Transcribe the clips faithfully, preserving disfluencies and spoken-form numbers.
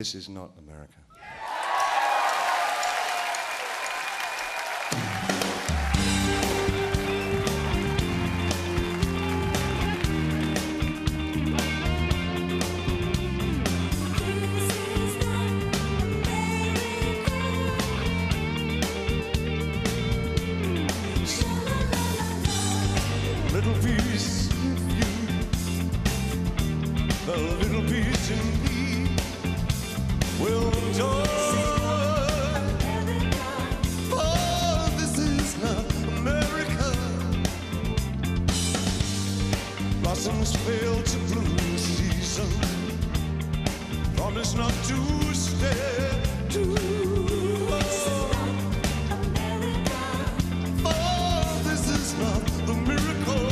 This is not America. Little piece of you, the little piece in me will joy. Oh, this is not America. Blossoms fail to bloom in season. Promise not to stay too long. Oh, this is not the miracle.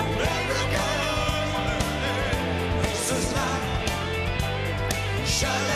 Shut up.